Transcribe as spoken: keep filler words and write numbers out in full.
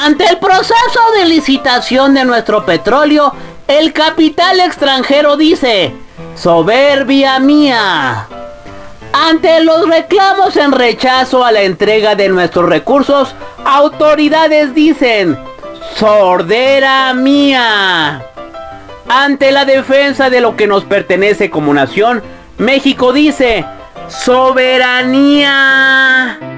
Ante el proceso de licitación de nuestro petróleo, el capital extranjero dice: soberbia mía. Ante los reclamos en rechazo a la entrega de nuestros recursos, autoridades dicen: sordera mía. Ante la defensa de lo que nos pertenece como nación, México dice: soberanía.